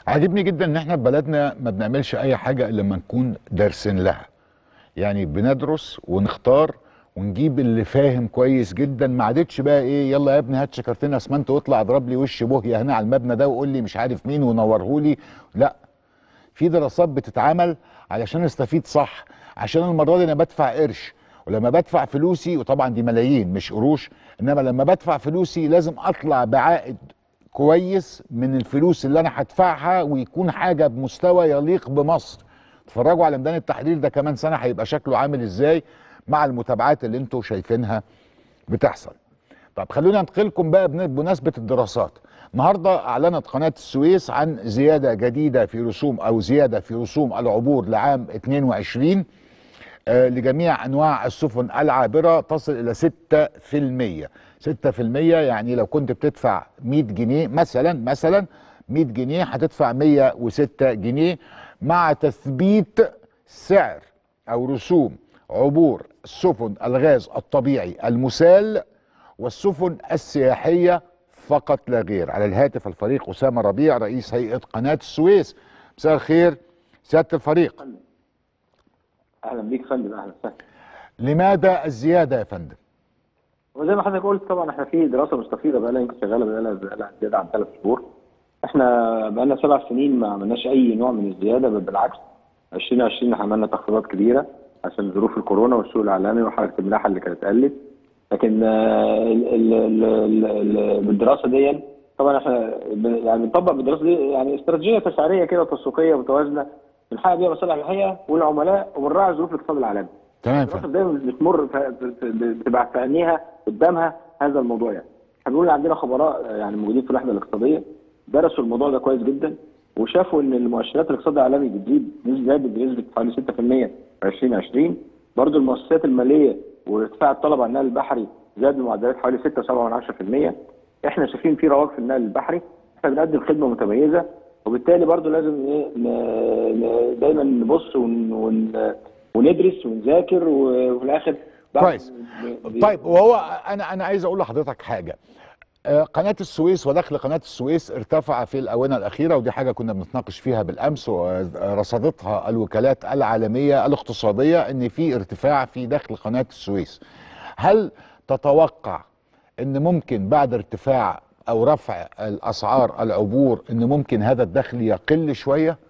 عاجبني جدا ان احنا في بلدنا ما بنعملش اي حاجه الا لما نكون دارسين لها. يعني بندرس ونختار ونجيب اللي فاهم كويس جدا. ما عادتش بقى ايه، يلا يا ابني هات شكرتين اسمنت واطلع اضرب لي وش بوهيه هنا على المبنى ده وقول لي مش عارف مين ونورهولي. لا، في دراسات بتتعمل علشان استفيد صح، عشان المره دي انا بدفع قرش، ولما بدفع فلوسي، وطبعا دي ملايين مش قروش، انما لما بدفع فلوسي لازم اطلع بعائد كويس من الفلوس اللي انا هدفعها، ويكون حاجه بمستوى يليق بمصر. اتفرجوا على ميدان التحرير ده كمان سنه هيبقى شكله عامل ازاي مع المتابعات اللي انتوا شايفينها بتحصل. طب خلونا ننتقلكم بقى بمناسبه الدراسات. النهارده اعلنت قناه السويس عن زياده جديده في رسوم، او زياده في رسوم العبور لعام 22 لجميع انواع السفن العابره تصل الى 6%. 6% يعني لو كنت بتدفع 100 جنيه مثلا 100 جنيه هتدفع 106 جنيه مع تثبيت سعر او رسوم عبور سفن الغاز الطبيعي المسال والسفن السياحيه فقط لا غير. على الهاتف الفريق اسامه ربيع رئيس هيئه قناه السويس. مساء الخير سياده الفريق. اهلا بيك يا فندم، اهلا وسهلا. لماذا الزياده يا فندم؟ وزي ما حضرتك قلت طبعا احنا في دراسه مستفيضه بقى لها يمكن شغاله بقى لها زياده عن 3 شهور. احنا بقى لنا 7 سنين ما عملناش اي نوع من الزياده، بل بالعكس 2020 عملنا تخفيضات كبيره عشان ظروف الكورونا والسوق العالمي وحركه الملاحه اللي كانت قلت. لكن بالدراسه دي طبعا احنا يعني بنطبق بالدراسه دي يعني استراتيجيه تسعيريه كده وتسويقيه متوازنه بنحقق بيها مصالح الحقيقه والعملاء وبنراعي ظروف الاقتصاد العالمي. تمام. الدراسه دايما بتمر بتبقى في عينيها قدامها هذا الموضوع. يعني احنا بنقول عندنا خبراء يعني موجودين في الوحده الاقتصاديه درسوا الموضوع ده كويس جدا، وشافوا ان المؤشرات الاقتصاد العالمي بتزيد بنسبه حوالي 6% في 2020. برضه المؤسسات الماليه وارتفاع الطلب على النقل البحري زاد بمعدلات حوالي 6.7%. احنا شايفين في رواج في النقل البحري، احنا بنقدم خدمه متميزه، وبالتالي برضه لازم دايما نبص وندرس ونذاكر وفي الاخر كويس. طيب وهو انا عايز اقول لحضرتك حاجه. قناه السويس ودخل قناه السويس ارتفع في الاونه الاخيره، ودي حاجه كنا بنتناقش فيها بالامس ورصدتها الوكالات العالميه الاقتصاديه ان في ارتفاع في دخل قناه السويس. هل تتوقع ان ممكن بعد ارتفاع او رفع الاسعار العبور ان ممكن هذا الدخل يقل شويه؟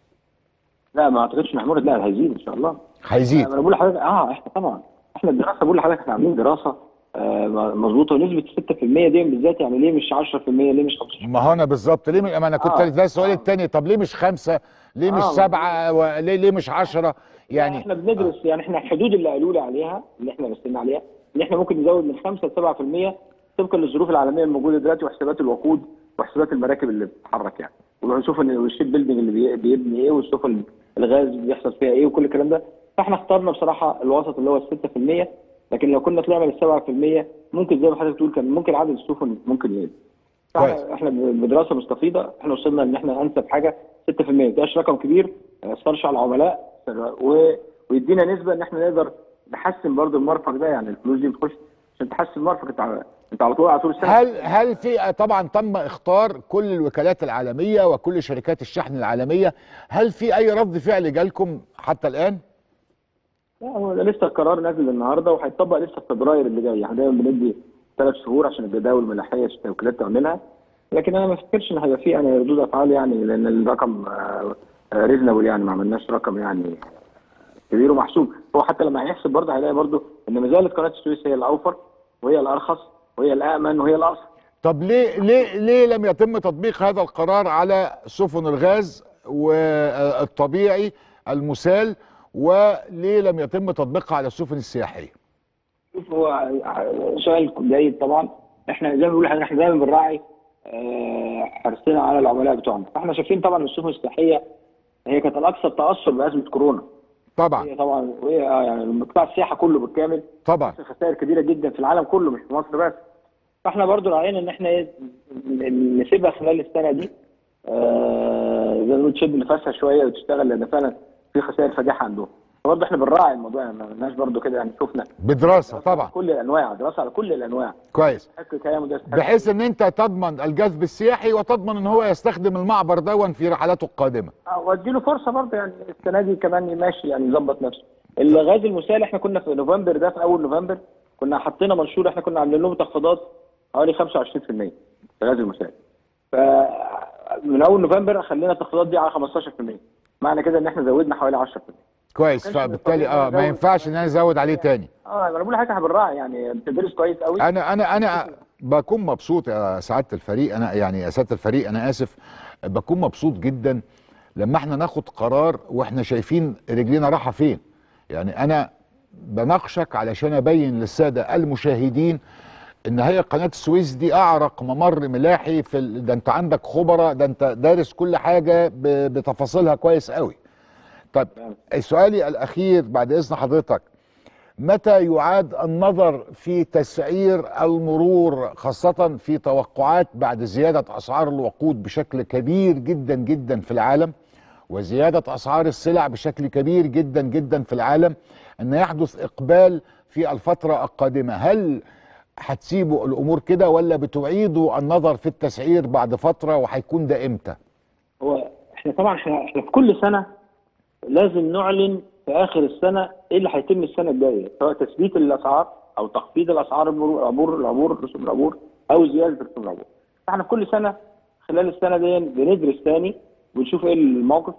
لا ما اعتقدش محمود، لا هيزيد ان شاء الله. هيزيد. انا بقول لحضرتك احنا طبعا احنا الدراسه بقول لحضرتك احنا عاملين دراسه مظبوطه، ونسبه 6% دي بالذات يعني ليه مش 10%؟ ليه مش 15%؟ ما هو انا بالظبط ليه ما انا كنت ده السؤال الثاني. طب ليه مش 5؟ ليه مش 7؟ ليه مش 10 يعني؟ احنا بندرس يعني احنا الحدود اللي قالوا لي عليها اللي احنا رسمنا عليها ان احنا ممكن نزود من 5 ل 7% طبقا للظروف العالميه الموجوده دلوقتي وحسابات الوقود وحسابات المراكب اللي بتتحرك يعني، ونشوف ان الشيب بيلدينج اللي بيبني ايه والسفن الغاز بيحصل فيها ايه وكل الكلام ده. فاحنا اخترنا بصراحه الوسط اللي هو ال 6%، لكن لو كنا طلعنا لل 7% ممكن زي ما حضرتك بتقول كان ممكن عدد السفن ممكن يقل. احنا بدراسه مستفيضه احنا وصلنا ان احنا انسب حاجه 6%. ما يبقاش رقم كبير ما ياثرش على العملاء ويدينا نسبه ان احنا نقدر نحسن برضو المرفق ده، يعني الفلوس دي بتخش عشان تحسن المرفق. انت على طول السنه. هل في طبعا تم اختار كل الوكالات العالميه وكل شركات الشحن العالميه، هل في اي رد فعل جالكم حتى الان؟ لا هو لسه القرار نازل النهارده وهيطبق لسه في فبراير اللي جاي. احنا دايما بندي 3 شهور عشان الجداول الملاحيه الوكالات تعملها، لكن انا ما افتكرش ان هيبقى في يعني ردود افعال يعني، لان الرقم ريزنبل يعني ما عملناش رقم يعني كبير ومحسوب. هو حتى لما هيحسب برضه هيلاقي برضه ان ما زالت قناه السويس هي الاوفر وهي الارخص وهي الامن وهي الاصل. طب ليه لم يتم تطبيق هذا القرار على سفن الغاز والطبيعي المسال، وليه لم يتم تطبيقها على السفن السياحيه؟ شوف هو سؤال جيد طبعا. احنا زي ما بنقول احنا دايما بنراعي حرصنا على العملاء بتوعنا، فاحنا شايفين طبعا السفن السياحيه هي كانت الاكثر تاثر بازمه كورونا. طبعا هي طبعا وهي يعني قطاع السياحه كله بالكامل طبعا خسائر كبيره جدا في العالم كله مش في مصر بس. فاحنا برضو راعينا ان احنا نسيبها خلال السنه دي زي ما بنقول تشد نفسها شويه وتشتغل، لان فعلا في خسائر فادحه عندهم. هو برضه احنا بنراعي الموضوع، يعني ما قلناش برضه كده، يعني شفنا بدراسه طبعا كل الانواع، دراسه على كل الانواع كويس، كيان مدرس بحيث ان انت تضمن الجذب السياحي وتضمن ان هو يستخدم المعبر دون في رحلاته القادمه. واديله فرصه برضه، يعني السنه دي كمان ماشي يعني يظبط نفسه. الغاز المسال احنا كنا في نوفمبر ده، في اول نوفمبر كنا حطينا منشور، احنا كنا عاملين له تخفيضات حوالي 25% في الغاز المسال. فمن اول نوفمبر خلينا التخفيضات دي على 15%، معنى كده ان احنا زودنا حوالي 10%. كويس، فبالتالي ما ينفعش ان انا ازود عليه تاني. انا بقول لحضرتك احنا بنراعي، يعني بتدرس كويس قوي. انا بكون مبسوط يا سعاده الفريق، انا يعني يا سعاده الفريق انا اسف، بكون مبسوط جدا لما احنا ناخد قرار واحنا شايفين رجلينا رايحه فين. يعني انا بناقشك علشان ابين للساده المشاهدين ان هي قناه السويس دي اعرق ممر ملاحي ده انت عندك خبراء، ده انت دارس كل حاجه بتفاصيلها كويس قوي. طب سؤالي الاخير بعد اذن حضرتك، متى يعاد النظر في تسعير المرور، خاصة في توقعات بعد زيادة أسعار الوقود بشكل كبير جدا جدا في العالم، وزيادة أسعار السلع بشكل كبير جدا جدا في العالم، أن يحدث إقبال في الفترة القادمة؟ هل هتسيبوا الأمور كده ولا بتعيدوا النظر في التسعير بعد فترة، وهيكون ده إمتى؟ هو احنا طبعا احنا في كل سنة لازم نعلن في اخر السنه ايه اللي هيتم السنه الجايه، سواء تثبيت الاسعار او تخفيض الاسعار، العبور رسوم العبور، او زياده رسوم العبور. احنا في كل سنه خلال السنه دي بندرس تاني ونشوف ايه الموقف،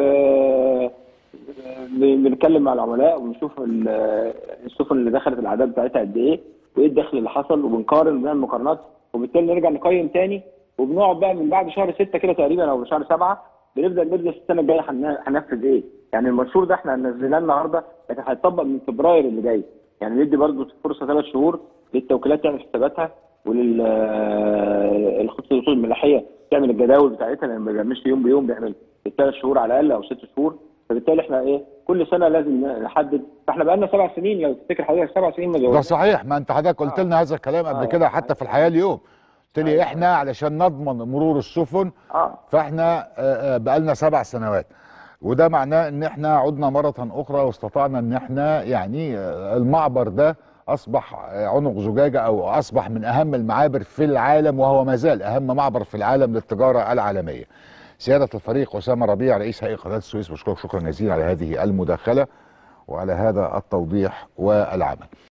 بنتكلم مع العملاء ونشوف السفن اللي دخلت الاعداد بتاعتها قد ايه، وايه الدخل اللي حصل، وبنقارن بين المقارنات، وبالتالي نرجع نقيم تاني. وبنقعد بقى من بعد شهر 6 كده تقريبا او شهر 7 بنبدا ندرس السنه الجايه هننفذ ايه. يعني المنشور ده احنا نزلناه النهارده، لكن هيطبق من فبراير اللي جاي. يعني ندي برضه فرصه 3 شهور للتوكيلات تعمل حساباتها، وللخطوط الوصول الملاحيه تعمل الجداول بتاعتها، لان ما بيعملش يوم بيوم، بيعمل 3 شهور على الاقل او 6 شهور. فبالتالي احنا كل سنه لازم نحدد. فاحنا بقى لنا 7 سنين، لو تفتكر حضرتك 7 سنين ما ده صحيح، ما انت حضرتك قلت لنا هذا الكلام قبل كده حتى في الحياه اليوم. قلت لي احنا علشان نضمن مرور السفن فاحنا بقى لنا 7 سنوات، وده معناه ان احنا عدنا مرة اخرى واستطعنا ان احنا يعني المعبر ده اصبح عنق زجاجة، او اصبح من اهم المعابر في العالم، وهو ما زال اهم معبر في العالم للتجارة العالمية. سيادة الفريق أسامة ربيع رئيس هيئة قناة السويس، بشكرك شكرا جزيلا على هذه المداخلة وعلى هذا التوضيح والعمل.